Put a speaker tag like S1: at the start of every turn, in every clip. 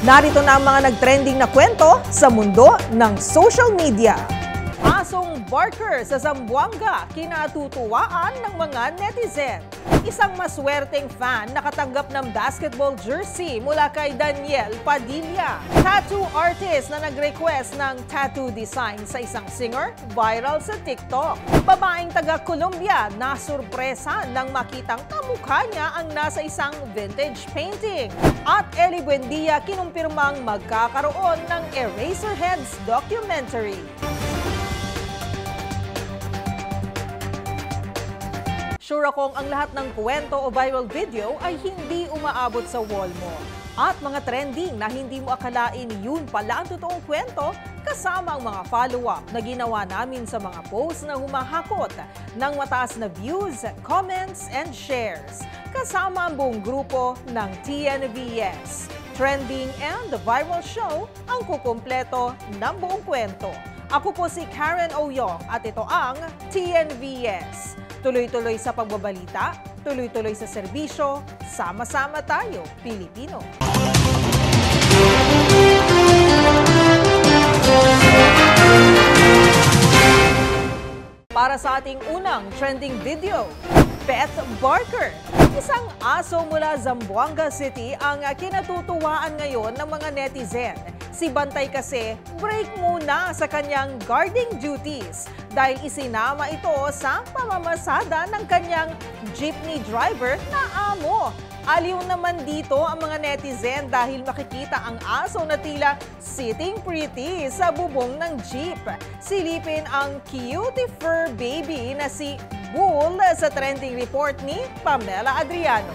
S1: Narito na ang mga nagtrending na kwento sa mundo ng social media. Asong barker sa Zamboanga, kinatutuwaan ng mga netizen. Isang maswerteng fan nakatanggap ng basketball jersey mula kay Daniel Padilla. Tattoo artist na nag-request ng tattoo design sa isang singer, viral sa TikTok. Babaeng taga-Colombia na surpresa nang makitang kamukha niya ang nasa isang vintage painting. At Ellie Buendia kinumpirmang magkakaroon ng Eraserheads documentary. Sure akong ang lahat ng kwento o viral video ay hindi umaabot sa wall mo. At mga trending na hindi mo akalain yun pala ang totoong kwento kasama ang mga follow-up na ginawa namin sa mga posts na humahakot ng mataas na views, comments, and shares. Kasama ang buong grupo ng TNVS. Trending and the viral show ang kukumpleto ng buong kwento. Ako po si Karen Oyong at ito ang TNVS. Tuloy-tuloy sa pagbabalita, tuloy-tuloy sa serbisyo, sama-sama tayo, Pilipino. Para sa ating unang trending video, Pet Barker. Isang aso mula Zamboanga City ang kinatutuwaan ngayon ng mga netizen. Si Bantay kasi break muna sa kanyang guarding duties dahil isinama ito sa pamamasada ng kanyang jeepney driver na amo. Aliw naman dito ang mga netizen dahil makikita ang aso na tila sitting pretty sa bubong ng jeep. Silipin ang cutie fur baby na si Bull sa trending report ni Pamela Adriano.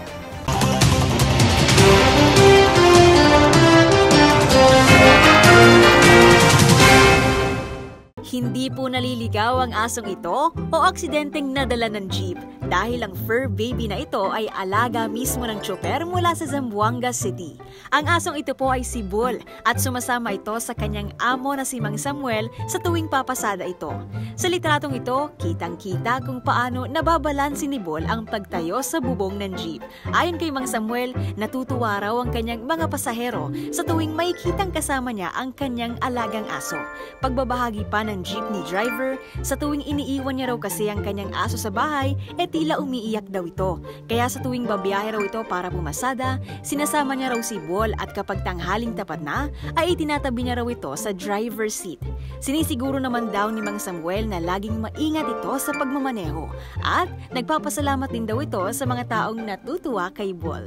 S2: Hindi po naliligaw ang asong ito o aksidenteng nadala ng jeep dahil ang fur baby na ito ay alaga mismo ng tsoper mula sa Zamboanga City. Ang asong ito po ay si Bull at sumasama ito sa kanyang amo na si Mang Samuel sa tuwing papasada ito. Sa litratong ito, kitang-kita kung paano nababalansin ni Bull ang pagtayo sa bubong ng jeep. Ayon kay Mang Samuel, natutuwa raw ang kanyang mga pasahero sa tuwing makikitang kasama niya ang kanyang alagang aso. Pagbabahagi pa ng jeepney driver, sa tuwing iniiwan niya raw kasi ang kanyang aso sa bahay, tila umiiyak daw ito. Kaya sa tuwing babiyahe raw ito para pumasada, sinasama niya raw si Bull at kapag tanghaling tapat na, ay itinatabi niya raw ito sa driver's seat. Sinisiguro naman daw ni Mang Samuel na laging maingat ito sa pagmamaneho at nagpapasalamat din daw ito sa mga taong natutuwa kay Bull.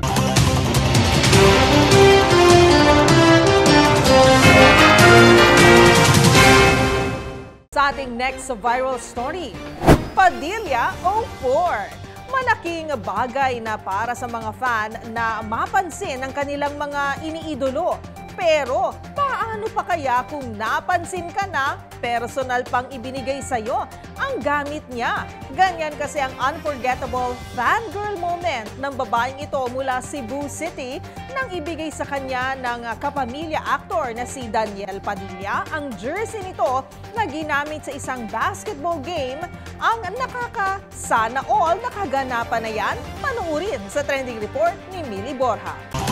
S1: Sa ating next viral story, Padilla 04. Malaking bagay na para sa mga fan na mapansin ang kanilang mga iniidolo. Pero paano pa kaya kung napansin ka na, personal pang ibinigay sa'yo ang gamit niya? Ganyan kasi ang unforgettable fangirl moment ng babaeng ito mula Cebu City nang ibigay sa kanya ng kapamilya actor na si Daniel Padilla ang jersey nito na ginamit sa isang basketball game. Ang nakaka-sana all na kaganapan na yan, panuurin sa trending report ni Millie Borja.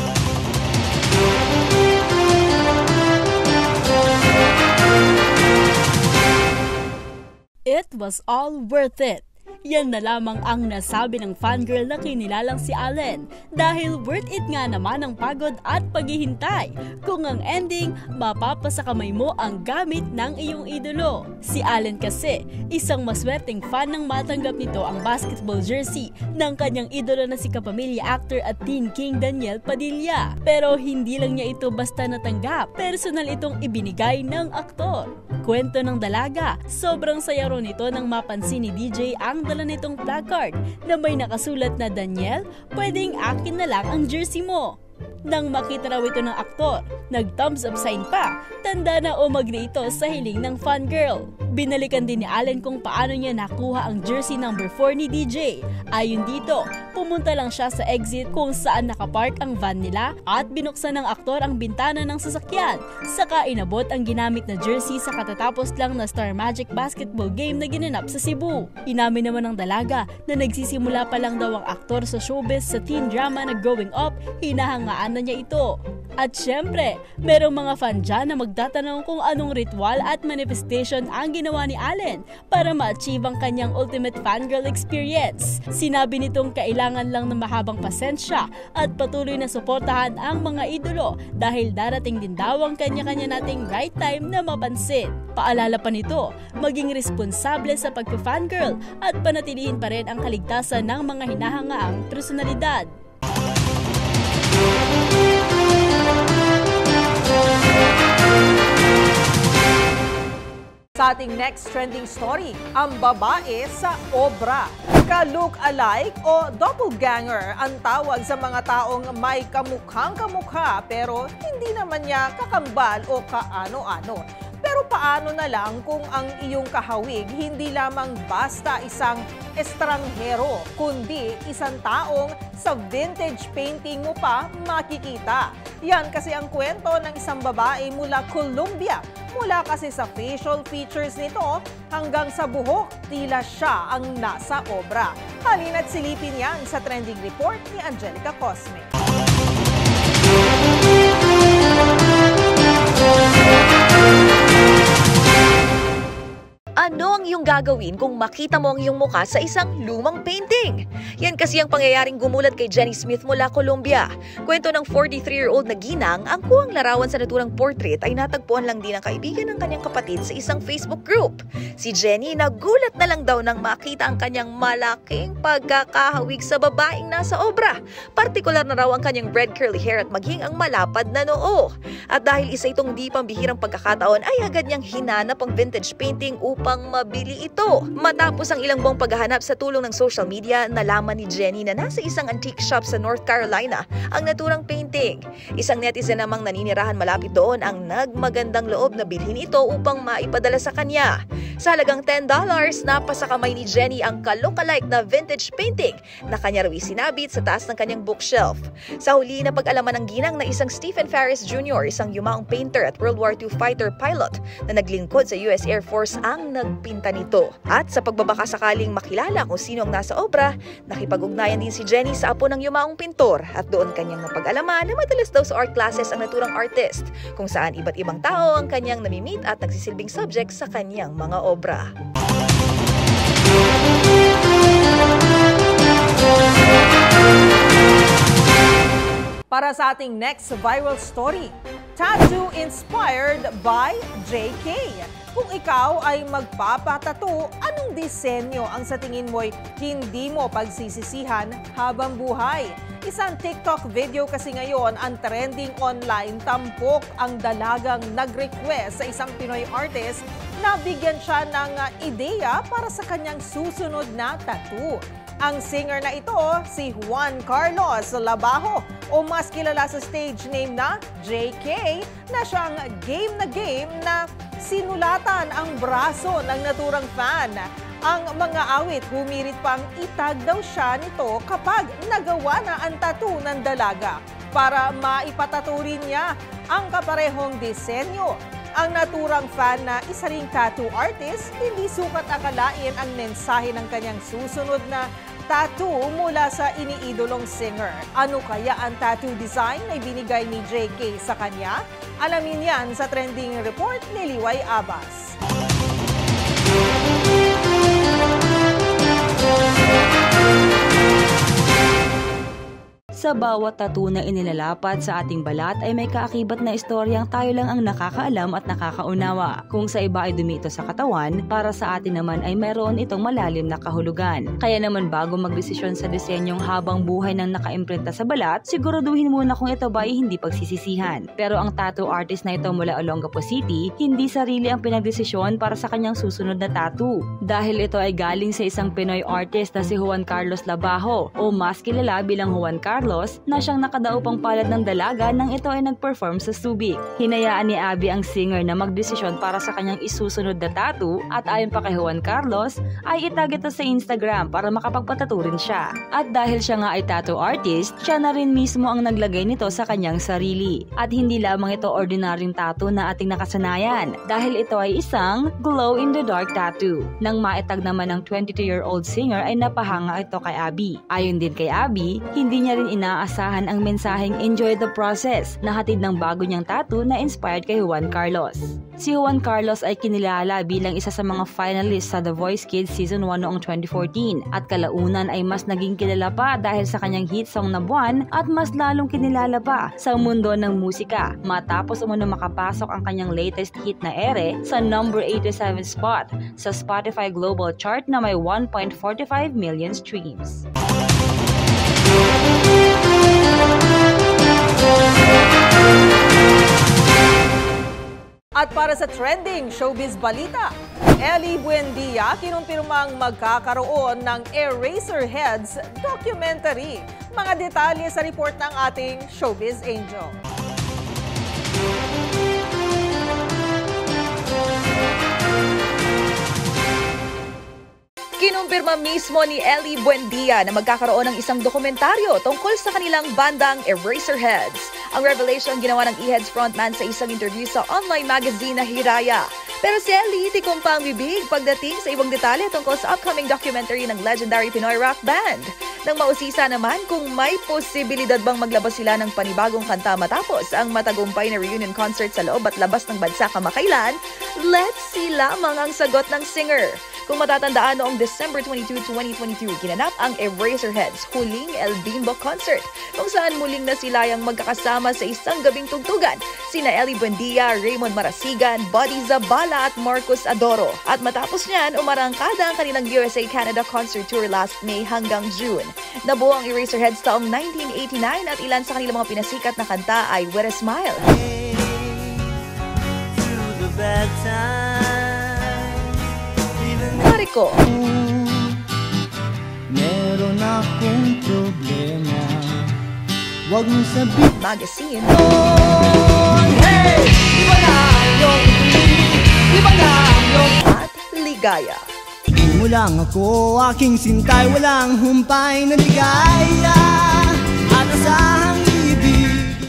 S3: It was all worth it. Yan na lamang ang nasabi ng fangirl na kinilalang si Allen dahil worth it nga naman ang pagod at paghihintay kung ang ending mapapasa kamay mo ang gamit ng iyong idolo. Si Allen kasi isang maswerteng fan nang matanggap nito ang basketball jersey ng kanyang idolo na si kapamilya actor at teen king Daniel Padilla. Pero hindi lang niya ito basta natanggap, personal itong ibinigay ng aktor. Kwento ng dalaga, sobrang saya ro nito nang mapansin ni DJ ang dala nitong placard na may nakasulat na Daniel, pwedeng akin na lang ang jersey mo. Nang makita raw ito ng aktor, nag-thumbs up sign pa, tanda na umagri ito sa hiling ng fangirl. Binalikan din ni Allen kung paano niya nakuha ang jersey number 4 ni DJ. Ayon dito, pumunta lang siya sa exit kung saan nakapark ang van nila at binuksan ng aktor ang bintana ng sasakyan. Saka inabot ang ginamit na jersey sa katatapos lang na Star Magic basketball game na ginanap sa Cebu. Inamin naman ng dalaga na nagsisimula pa lang daw ang aktor sa showbiz sa teen drama na Growing Up, hinahanga hinahangaan na niya ito. At syempre, merong mga fan dyan na magtatanong kung anong ritual at manifestation ang ginawa ni Allen para ma-achieve ang kanyang ultimate fangirl experience. Sinabi nitong kailangan lang ng mahabang pasensya at patuloy na suportahan ang mga idolo dahil darating din daw ang kanya-kanya nating right time na mapansin. Paalala pa nito, maging responsable sa pagka-fangirl at panatilihin pa rin ang kaligtasan ng mga hinahangaang personalidad.
S1: Sa ating next trending story, ang babae sa obra. Ka-look-alike o doppelganger ang tawag sa mga taong may kamukhang-kamukha pero hindi naman niya kakambal o kaano-ano. Pero paano na lang kung ang iyong kahawig hindi lamang basta isang estranghero, kundi isang taong sa vintage painting mo pa makikita. Yan kasi ang kwento ng isang babae mula Colombia. Mula kasi sa facial features nito hanggang sa buhok, tila siya ang nasa obra. Halina't silipin yan sa trending report ni Angelica Cosme.
S4: Ano ang iyong gagawin kung makita mo ang iyong mukha sa isang lumang painting? Yan kasi ang pangyayaring gumulat kay Jenny Smith mula Colombia. Kwento ng 43-year-old na ginang, ang kuwang larawan sa naturang portrait ay natagpuan lang din ng kaibigan ng kanyang kapatid sa isang Facebook group. Si Jenny nagulat na lang daw nang makita ang kanyang malaking pagkakahawig sa babaeng nasa obra. Partikular na raw ang kanyang red curly hair at maging ang malapad na noo. At dahil isa itong di pambihirang pagkakataon ay agad niyang hinanap ang vintage painting upang mabili ito. Matapos ang ilang buwang paghahanap sa tulong ng social media, nalaman ni Jenny na nasa isang antique shop sa North Carolina ang naturang painting. Isang netizen namang naninirahan malapit doon ang nagmagandang loob na bilhin ito upang maipadala sa kanya. Sa halagang $10, napasa kamay ni Jenny ang ka-look-alike na vintage painting na kanya raw isinabit sa taas ng kanyang bookshelf. Sa huli na pag-alaman ng ginang na isang Stephen Ferris Jr., isang yumaong painter at World War II fighter pilot na naglingkod sa US Air Force ang nagpinta nito. At sa pagbabaka sakaling makilala kung sino ang nasa obra, nakipag-ugnayan din si Jenny sa apo ng yumaong pintor at doon kanyang napag-alaman na madalas daw sa art classes ang naturang artist, kung saan iba't ibang tao ang kanyang namimit at nagsisilbing subject sa kanyang mga obra.
S1: Para sa ating next viral story, tattoo inspired by JK. Kung ikaw ay magpapatattoo, anong disenyo ang sa tingin mo'y hindi mo pagsisisihan habang buhay? Isang TikTok video kasi ngayon ang trending online, tampok ang dalagang nag-request sa isang Pinoy artist na bigyan siya ng ideya para sa kanyang susunod na tattoo. Ang singer na ito, si Juan Carlos Labajo o mas kilala sa stage name na JK, na siyang game na sinulatan ang braso ng naturang fan. Ang mga awit, humirit pang itag daw siya nito kapag nagawa na ang tattoo ng dalaga para maipatattoo rin niya ang kaparehong disenyo. Ang naturang fan na isa ring tattoo artist, hindi sukat akalain ang mensahe ng kanyang susunod na tattoo mula sa iniidolong singer. Ano kaya ang tattoo design na binigay ni JK sa kanya? Alamin yan sa trending report ni Liway Abbas.
S5: Sa bawat tattoo na inilalapat sa ating balat ay may kaakibat na istoryang tayo lang ang nakakaalam at nakakaunawa. Kung sa iba ay dumi ito sa katawan, para sa atin naman ay mayroon itong malalim na kahulugan. Kaya naman bago magdesisyon sa disenyong habang buhay ng naka-imprenta sa balat, siguraduhin muna kung ito ba ay hindi pagsisisihan. Pero ang tattoo artist na ito mula Olongapo City, hindi sarili ang pinagdesisyon para sa kanyang susunod na tattoo. Dahil ito ay galing sa isang Pinoy artist na si Juan Carlos Labajo o mas kilala bilang Juan Carlos, na siyang nakadaupang palad ng dalaga nang ito ay nag-perform sa Subic. Hinayaan ni Abby ang singer na magdesisyon para sa kanyang isusunod na tattoo at ayon pa kay Juan Carlos ay itag ito sa Instagram para makapagpatattoo rin siya. At dahil siya nga ay tattoo artist, siya na rin mismo ang naglagay nito sa kanyang sarili. At hindi lamang ito ordinaryong tattoo na ating nakasanayan dahil ito ay isang glow-in-the-dark tattoo. Nang maitag naman ng 22-year-old singer ay napahanga ito kay Abby. Ayon din kay Abby, hindi niya rin inaasahan ang mensaheng "Enjoy the process" na hatid ng bago niyang tattoo na inspired kay Juan Carlos. Si Juan Carlos ay kinilala bilang isa sa mga finalists sa The Voice Kids Season 1 noong 2014 at kalaunan ay mas naging kilala pa dahil sa kanyang hit song na Buwan at mas lalong kinilala pa sa mundo ng musika matapos umano makapasok ang kanyang latest hit na Ere sa number 87 spot sa Spotify Global Chart na may 1.45 million streams.
S1: At para sa trending showbiz balita, Ellie Buendia kinumpirmang magkakaroon ng Eraserheads documentary. Mga detalye sa report ng ating showbiz angel.
S4: Kinumpirma mismo ni Ellie Buendia na magkakaroon ng isang dokumentaryo tungkol sa kanilang bandang Eraserheads. Ang revelation ginawa ng E-Heads frontman sa isang interview sa online magazine na Hiraya. Pero si Ellie tikom pa ang bibig pagdating sa ibang detalye tungkol sa upcoming documentary ng legendary Pinoy rock band. Nang mausisa naman kung may posibilidad bang maglabas sila ng panibagong kanta matapos ang matagumpay na reunion concert sa loob at labas ng bansa kamakailan, let's see lamang ang sagot ng singer. Kung matatandaan noong December 22, 2022, ginanap ang Eraserheads huling El Bimbo concert kung saan muling nasilayang magkakasama sa isang gabing tugtugan sina Ellie Buendia, Raymond Marasigan, Buddy Zabala at Marcos Adoro. At matapos niyan, umarangkada ang kanilang USA-Canada concert tour last May hanggang June. Nabuo ang Eraserheads taong 1989 at ilan sa kanilang mga pinasikat na kanta ay With a Smile, Mariko,
S6: meron akong problema, wag mo sabihin
S4: Magazine,
S6: hey! Iba na yung iba na yung
S4: at Ligaya.
S6: mo lang ako, aking sintay, walang humpay na ligaya at asahang ibig.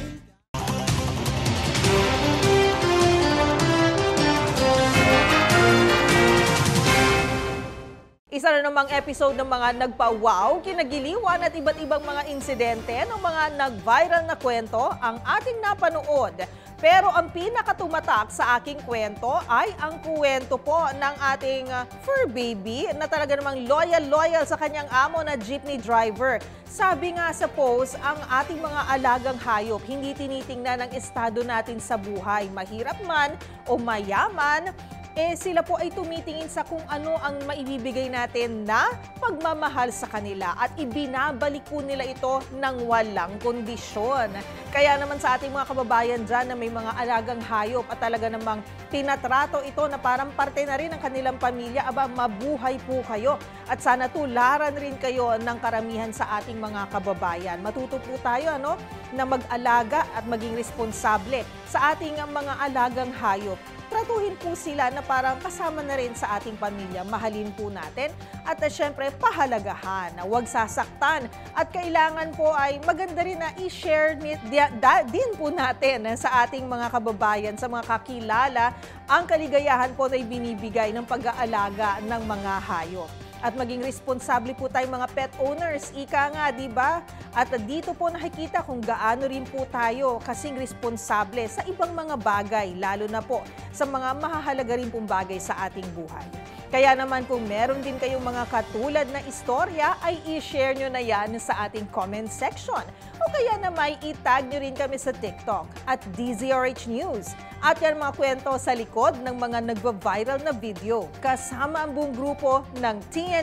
S1: Isa na namang episode ng mga nagpa-wow, kinagiliwan at iba't ibang mga insidente ng mga nag-viral na kwento ang ating napanood. Pero ang pinakatumatak sa aking kwento ay ang kwento po ng ating fur baby na talaga namang loyal sa kanyang amo na jeepney driver. Sabi nga sa post, ang ating mga alagang hayop hindi tinitingnan ang estado natin sa buhay. Mahirap man o mayaman, sila po ay tumitingin sa kung ano ang maibibigay natin na pagmamahal sa kanila at ibinabalik po nila ito ng walang kondisyon. Kaya naman sa ating mga kababayan dyan na may mga alagang hayop at talaga namang tinatrato ito na parang parte na rin ng kanilang pamilya, aba, mabuhay po kayo at sana tularan rin kayo ng karamihan sa ating mga kababayan. Matuto po tayo na mag-alaga at maging responsable sa ating mga alagang hayop. Tratuhin po sila na parang kasama na rin sa ating pamilya. Mahalin po natin at syempre pahalagahan, huwag sasaktan. At kailangan po ay maganda rin na i-share din po natin sa ating mga kababayan, sa mga kakilala, ang kaligayahan po na ibinibigay ng pag-aalaga ng mga hayop. At maging responsable po tayong mga pet owners, ika nga, di ba? At dito po nakikita kung gaano rin po tayo kasing responsable sa ibang mga bagay, lalo na po sa mga mahahalaga rin pong bagay sa ating buhay. Kaya naman kung meron din kayong mga katulad na istorya, ay i-share nyo na yan sa ating comment section. O kaya na may itag nyo rin kami sa TikTok at DZRH News. At yan mga kwento sa likod ng mga nagva-viral na video. Kasama ang buong grupo ng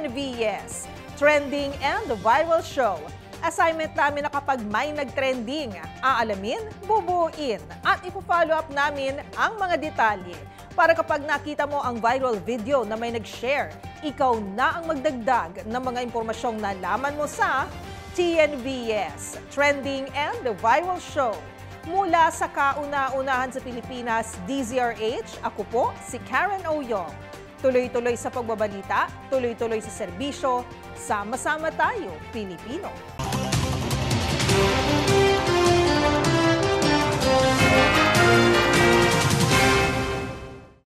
S1: TNVS, Trending and the Viral Show. Assignment namin na kapag may nag-trending, aalamin, bubuuin at ipo-follow up namin ang mga detalye. Para kapag nakita mo ang viral video na may nag-share, ikaw na ang magdagdag ng mga impormasyong nalaman mo sa TNVS, Trending and the Viral Show. Mula sa kauna-unahan sa Pilipinas, DZRH, ako po si Karen Oyong. Tuloy-tuloy sa pagbabalita, tuloy-tuloy sa serbisyo, sama-sama tayo, Pilipino.